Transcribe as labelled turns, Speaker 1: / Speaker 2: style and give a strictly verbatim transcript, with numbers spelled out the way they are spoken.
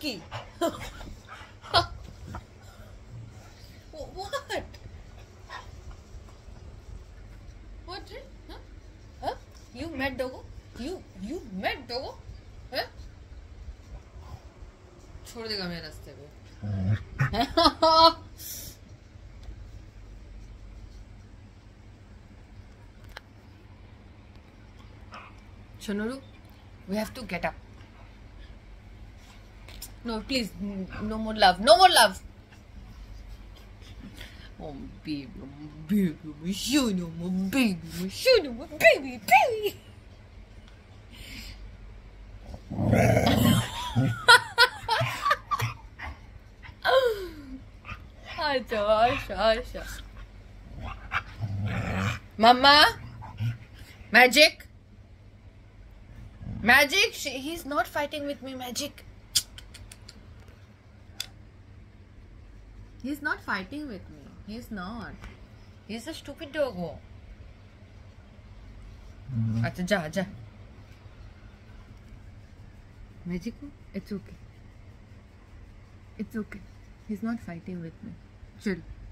Speaker 1: monkey. What? What? Huh? Huh? You mad doggo? You you mad doggo? Huh? छोड़ देगा मेरे रास्ते पे. Shunuru, we have to get up. No, please, no more love, no more love. Oh baby, oh baby, my Shunu, my baby, my Shunu, my baby, baby. Acha, acha, acha. Mama, Magic, Magic. She, he's not fighting with me, Magic. He's not fighting with me. He's not. He's a stupid doggo. Acha, ja, ja. Magic, it's okay. It's okay. He's not fighting with me. Chill.